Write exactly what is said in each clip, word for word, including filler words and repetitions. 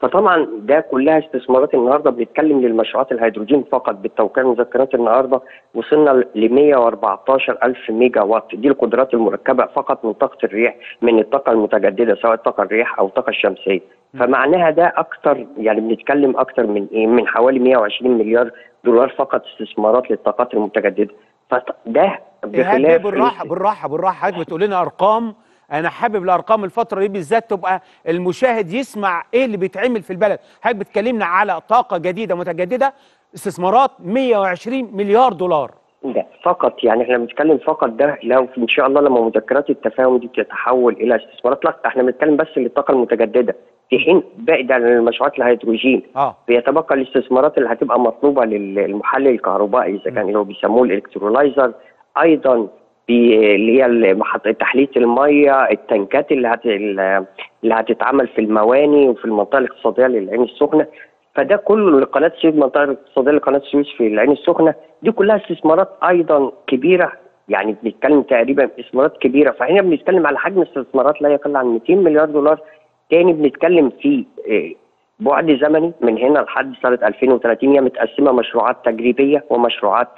فطبعا ده كلها استثمارات. النهارده بنتكلم للمشروعات الهيدروجين فقط بالتوقيع المذكرات النهارده وصلنا ل مئة وأربعتاشر ألف ميجا وات، دي القدرات المركبه فقط من طاقه الريح، من الطاقه المتجدده سواء الطاقه الريح او الطاقه الشمسيه. فمعناها ده اكتر، يعني بنتكلم اكتر من ايه، من حوالي مئة وعشرين مليار دولار فقط استثمارات للطاقات المتجدده. فده ايهاب، بخلاف بالراحه بالراحه بالراحه، حضرتك بتقول لنا ارقام. انا حابب الارقام الفتره دي بالذات تبقى المشاهد يسمع ايه اللي بيتعمل في البلد. حضرتك بتكلمنا على طاقه جديده متجدده، استثمارات مئة وعشرين مليار دولار ده فقط، يعني احنا بنتكلم فقط ده لو ان شاء الله لما مذكرات التفاهم دي تتحول الى استثمارات. لا احنا بنتكلم بس للطاقه المتجدده، في حين باقي ده المشروعات الهيدروجين اه بيتبقى الاستثمارات اللي هتبقى مطلوبه للمحلل الكهربائي اذا كان اللي هو بيسموه الالكترولايزر، ايضا اللي هي محطه تحليه الميه، التنكات اللي هت اللي هتتعمل في المواني وفي المنطقه الاقتصاديه للعين السخنه. فده كله لقناه السويس، المنطقه الاقتصاديه لقناه السويس في العين السخنه، دي كلها استثمارات ايضا كبيره، يعني بنتكلم تقريبا استثمارات كبيره. فهنا بنتكلم على حجم استثمارات لا يقل عن مئتين مليار دولار. تاني بنتكلم في بعد زمني من هنا لحد سنه ألفين وثلاثين، هي متقسمه مشروعات تجريبيه ومشروعات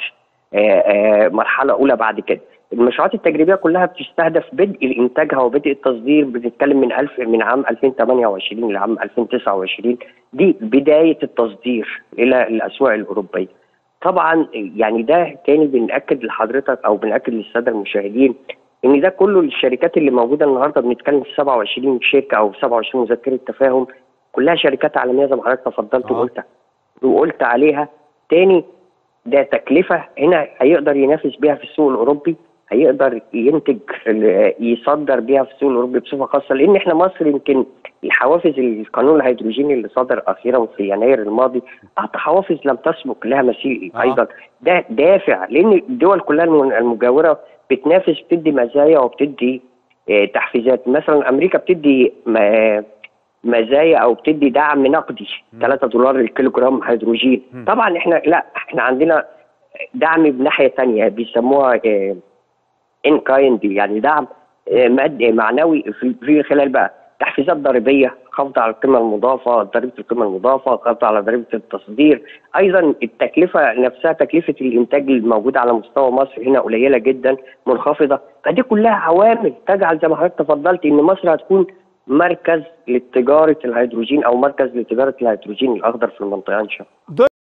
مرحله اولى بعد كده. المشروعات التجريبيه كلها بتستهدف بدء انتاجها وبدء التصدير، بنتكلم من ألف من عام ألفين وثمانية وعشرين لعام ألفين وتسعة وعشرين، دي بدايه التصدير الى الاسواق الاوروبيه. طبعا يعني ده تاني بنأكد لحضرتك او بنأكد للساده المشاهدين ان ده كله للشركات اللي موجوده النهارده. بنتكلم في سبعة وعشرين شركه او سبعة وعشرين مذكره تفاهم، كلها شركات عالميه زي ما حضرتك تفضلت آه. وقلت وقلت عليها. تاني ده تكلفه هنا هيقدر ينافس بيها في السوق الاوروبي، هيقدر ينتج يصدر بيها في السوق الاوروبي بصفه خاصه، لان احنا مصر يمكن الحوافز القانون الهيدروجيني اللي صدر اخيرا في يناير الماضي اعطى حوافز لم تسبق لها مثيل. آه. ايضا ده دافع، لان الدول كلها المجاوره بتنافس، بتدي مزايا وبتدي اه تحفيزات. مثلا امريكا بتدي مزايا او بتدي دعم نقدي ثلاثة دولار الكيلو جرام هيدروجين. م. طبعا احنا لا احنا عندنا دعم بناحيه ثانيه بيسموها اه ان كايند، يعني دعم مادي معنوي في خلال بقى تحفيزات ضريبيه، خفض على القيمه المضافه، ضريبه القيمه المضافه، خفض على ضريبه التصدير. ايضا التكلفه نفسها، تكلفه الانتاج الموجوده على مستوى مصر هنا قليله جدا، منخفضه. فدي كلها عوامل تجعل زي ما حضرتك تفضلت ان مصر هتكون مركز لتجاره الهيدروجين او مركز لتجاره الهيدروجين الاخضر في المنطقه ان شاء الله.